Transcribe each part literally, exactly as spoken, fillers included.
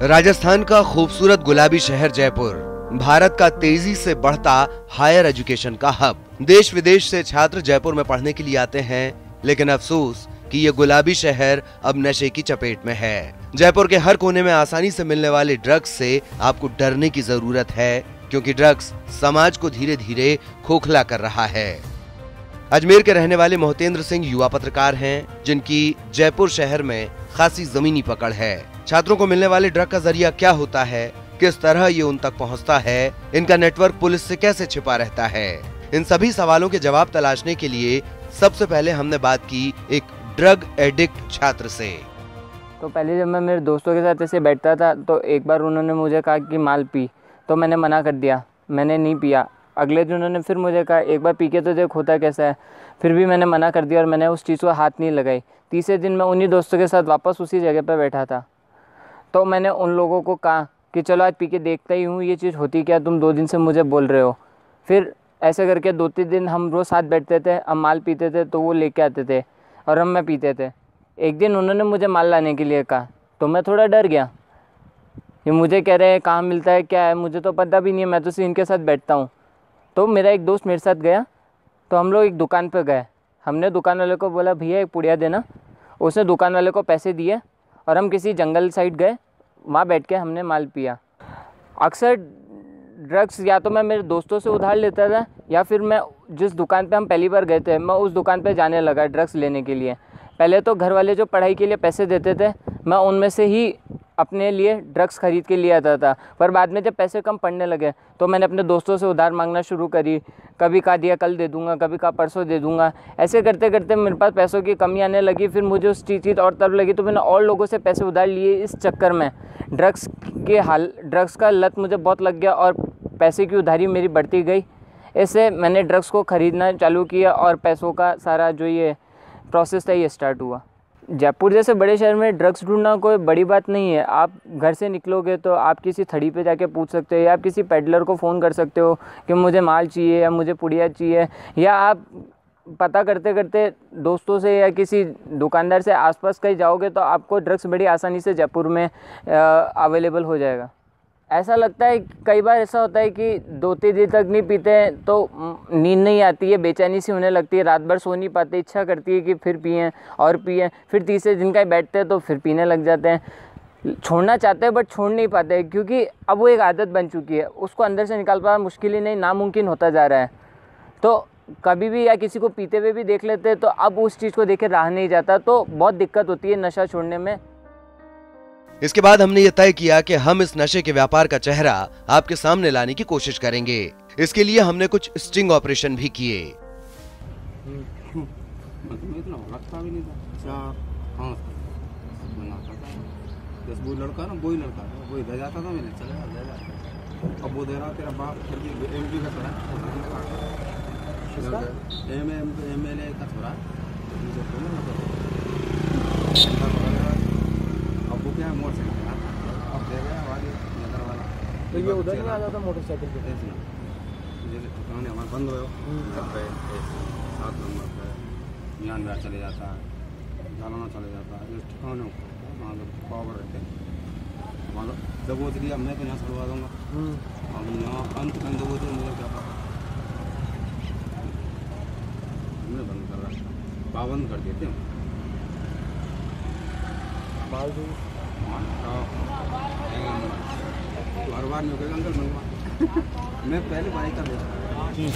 राजस्थान का खूबसूरत गुलाबी शहर जयपुर भारत का तेजी से बढ़ता हायर एजुकेशन का हब। देश विदेश से छात्र जयपुर में पढ़ने के लिए आते हैं, लेकिन अफसोस कि ये गुलाबी शहर अब नशे की चपेट में है। जयपुर के हर कोने में आसानी से मिलने वाले ड्रग्स से आपको डरने की जरूरत है, क्योंकि ड्रग्स समाज को धीरे धीरे खोखला कर रहा है। अजमेर के रहने वाले मोहतेंद्र सिंह युवा पत्रकार हैं, जिनकी जयपुर शहर में खासी जमीनी पकड़ है। छात्रों को मिलने वाले ड्रग का जरिया क्या होता है, किस तरह ये उन तक पहुंचता है, इनका नेटवर्क पुलिस से कैसे छिपा रहता है, इन सभी सवालों के जवाब तलाशने के लिए सबसे पहले हमने बात की एक ड्रग एडिक्ट छात्र से। तो पहले जब मैं मेरे दोस्तों के साथ ऐसे बैठता था तो एक बार उन्होंने मुझे कहा कि माल पी, तो मैंने मना कर दिया, मैंने नहीं पिया। अगले दिन उन्होंने फिर मुझे कहा एक बार पी के तो देख होता कैसा है, फिर भी मैंने मना कर दिया और मैंने उस चीज़ को हाथ नहीं लगाई। तीसरे दिन मैं उन्हीं दोस्तों के साथ वापस उसी जगह पर बैठा था, तो मैंने उन लोगों को कहा कि चलो आज पी के देखता ही हूँ ये चीज़ होती क्या, तुम दो दिन से मुझे बोल रहे हो। फिर ऐसे करके दो तीन दिन हम रोज़ साथ बैठते थे, हम माल पीते थे तो वो लेके आते थे और हम मैं पीते थे। एक दिन उन्होंने मुझे माल लाने के लिए कहा तो मैं थोड़ा डर गया, ये मुझे कह रहे हैं कहाँ मिलता है क्या है, मुझे तो पता भी नहीं है, मैं तो सिर्फ इनके साथ बैठता हूँ। तो मेरा एक दोस्त मेरे साथ गया, तो हम लोग एक दुकान पर गए। हमने दुकान वाले को बोला भैया एक पुड़िया देना, उसने दुकान वाले को पैसे दिए और हम किसी जंगल साइड गए, वहाँ बैठ के हमने माल पिया। अक्सर ड्रग्स या तो मैं मेरे दोस्तों से उधार लेता था या फिर मैं जिस दुकान पे हम पहली बार गए थे मैं उस दुकान पे जाने लगा ड्रग्स लेने के लिए। पहले तो घर वाले जो पढ़ाई के लिए पैसे देते थे मैं उनमें से ही अपने लिए ड्रग्स खरीद के लिए आता था, पर बाद में जब पैसे कम पड़ने लगे तो मैंने अपने दोस्तों से उधार मांगना शुरू करी। कभी कहा दिया कल दे दूंगा, कभी कहा परसों दे दूंगा। ऐसे करते करते मेरे पास पैसों की कमी आने लगी। फिर मुझे उस चीज़ और तब लगी तो मैंने और लोगों से पैसे उधार लिए। इस चक्कर में ड्रग्स के हाल ड्रग्स का लत मुझे बहुत लग गया और पैसे की उधारी मेरी बढ़ती गई। ऐसे मैंने ड्रग्स को ख़रीदना चालू किया और पैसों का सारा जो ये प्रोसेस था ये स्टार्ट हुआ। जयपुर जैसे बड़े शहर में ड्रग्स ढूंढना कोई बड़ी बात नहीं है। आप घर से निकलोगे तो आप किसी थड़ी पे जाके पूछ सकते हो या आप किसी पेडलर को फ़ोन कर सकते हो कि मुझे माल चाहिए या मुझे पुड़िया चाहिए, या आप पता करते करते दोस्तों से या किसी दुकानदार से आसपास कहीं जाओगे तो आपको ड्रग्स बड़ी आसानी से जयपुर में अवेलेबल हो जाएगा। ऐसा लगता है कई बार ऐसा होता है कि दो तीन दिन तक नहीं पीते हैं तो नींद नहीं आती है, बेचैनी सी होने लगती है, रात भर सो नहीं पाते, इच्छा करती है कि फिर पिएं और पिएं। फिर तीसरे दिन का ही बैठते हैं तो फिर पीने लग जाते हैं। छोड़ना चाहते हैं बट छोड़ नहीं पाते हैं, क्योंकि अब वो एक आदत बन चुकी है, उसको अंदर से निकाल पाना मुश्किल ही नहीं नामुमकिन होता जा रहा है। तो कभी भी या किसी को पीते हुए भी देख लेते हैं तो अब उस चीज़ को देखे रहा नहीं जाता, तो बहुत दिक्कत होती है नशा छोड़ने में। इसके बाद हमने ये तय किया कि हम इस नशे के व्यापार का चेहरा आपके सामने लाने की कोशिश करेंगे। इसके लिए हमने कुछ स्टिंग ऑपरेशन भी किए। लड़का ना वही लड़का वही दे जाता था, मैंने चले ले जा अब वो दे रहा तेरा बाप फिर भी एमपी का थोड़ा एम एम एमएलए का थोड़ा अब वो क्या मोटरसाइकिल अब दे गया वाली नगर वाला, तो ये उधर नहीं आता था मोटरसाइकिल पे जैसे दुकान हमारा बंद हो गए सात नंबर पे मियान बिहार चले जाता है, जालना चले जाता है, इस ठिकाने वहाँ पर पावर रहते हैं वहाँ जब वो दिया मैं तो यहाँ छुड़वा दूँगा, अब यहाँ अंत में जब वो तो मुझे क्या पता हमने बंद कर रहा, पाबंद कर दिए थे हर बार नहीं होगा अंकल मंगवा मैं पहले बाइक का देता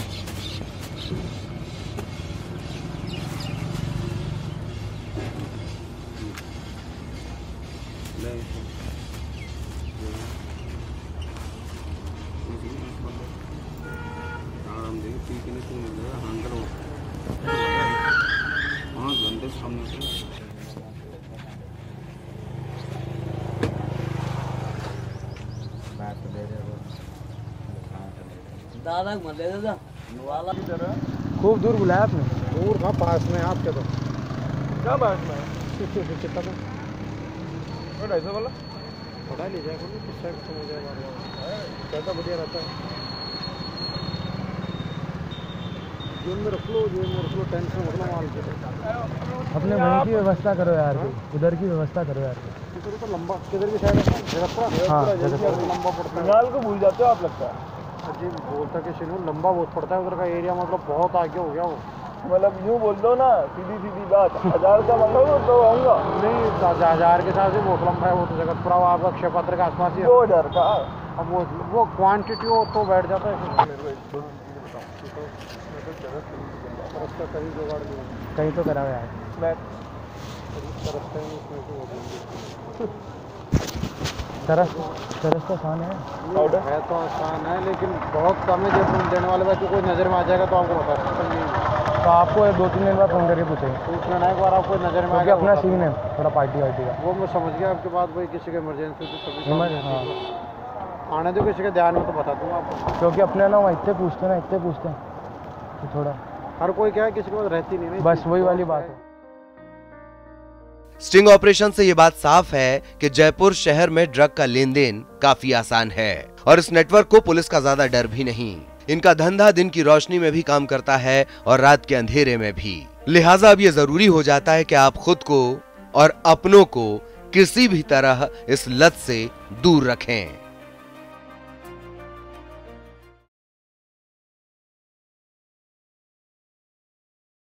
आराम देगी पी के नहीं मिल जाएगा हाँ करो पाँच घंटे सामने से दादा मत ले दादा वाला की तरह खूब दूर बुलाया आपने। दूर का पास में आपके तो क्या बात में कितना तो ढाई सौ वाला पढ़ा लीजिए किस साइड से मुझे ज़्यादा बढ़िया रहता है। जेब में रख लो, जेब में रख लो, टेंशन मत लो माल के। अपने वहीं की व्यवस्था करो यार, उधर की व्यवस्था करो यार। फिर तो लंबा किधर की साइड है? जगतपुरा। हाँ, जगतपुरा लंबा पड़ता है। बंगाल को भूल जाते हो आप लगता है। जी बोलता कि सिनू लंबा बहुत पड़ता है, उधर का एरिया मतलब बहुत आगे हो गया वो। मतलब यूँ बोल दो ना, सीधी सीधी बात, हजार का मंगाओ तो आऊँगा नहीं। हजार के साथ ही बहुत लंबा है वो तो जगतपुरा, वो आपका क्षेत्र के आसपास ही है। दो हजार का अब वो वो क्वांटिटी हो तो बैठ जाता है। कहीं जुगाड़ नहीं, कहीं तो करा हुआ है मैं तरस तरस तो आसान है, है तो आसान है लेकिन बहुत कम है। जब देने वाले बच्चों कोई नज़र में आ जाएगा तो आपको बता सकता नहीं, तो आपको दो तीन दिन बाद फोन करके पूछेंगे, पूछ लेना एक बार आपको नज़र में आ गया। अपना सीन है थोड़ा पार्टी वार्टी का, वो मैं समझ गया आपके बात। भाई किसी का इमरजेंसी तो हाँ आने दो, किसी के ध्यान में तो बता दूँगा आपको, क्योंकि अपने ना वहाँ इतने पूछते ना इतने पूछते हैं तो थोड़ा हर कोई क्या है किसी के पास रहती नहीं, बस वही वाली बात है। स्टिंग ऑपरेशन से ये बात साफ है कि जयपुर शहर में ड्रग का लेन देन काफी आसान है और इस नेटवर्क को पुलिस का ज्यादा डर भी नहीं। इनका धंधा दिन की रोशनी में भी काम करता है और रात के अंधेरे में भी। लिहाजा अब ये जरूरी हो जाता है कि आप खुद को और अपनों को किसी भी तरह इस लत से दूर रखें।